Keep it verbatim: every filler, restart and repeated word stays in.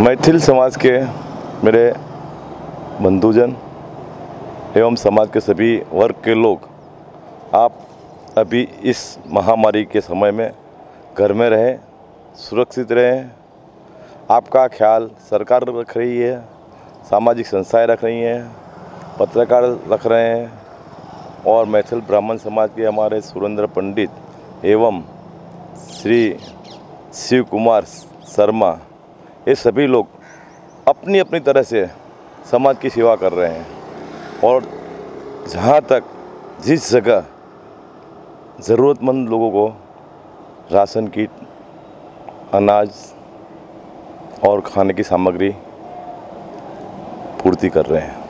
मैथिल समाज के मेरे बंधुजन एवं समाज के सभी वर्ग के लोग, आप अभी इस महामारी के समय में घर में रहें, सुरक्षित रहें। आपका ख्याल सरकार रख रही है, सामाजिक संस्थाएं रख रही हैं, पत्रकार रख रहे हैं और मैथिल ब्राह्मण समाज के हमारे सुरेंद्र पंडित एवं श्री शिव कुमार शर्मा, ये सभी लोग अपनी अपनी तरह से समाज की सेवा कर रहे हैं। और जहाँ तक जिस जगह ज़रूरतमंद लोगों को राशन किट, अनाज और खाने की सामग्री पूर्ति कर रहे हैं।